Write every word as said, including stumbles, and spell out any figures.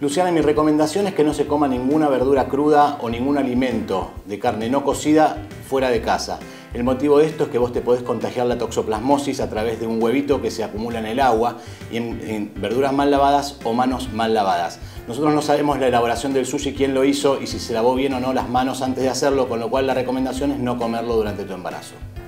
Luciana, mi recomendación es que no se coma ninguna verdura cruda o ningún alimento de carne no cocida fuera de casa. El motivo de esto es que vos te podés contagiar la toxoplasmosis a través de un huevito que se acumula en el agua y en, en verduras mal lavadas o manos mal lavadas. Nosotros no sabemos la elaboración del sushi, quién lo hizo y si se lavó bien o no las manos antes de hacerlo, con lo cual la recomendación es no comerlo durante tu embarazo.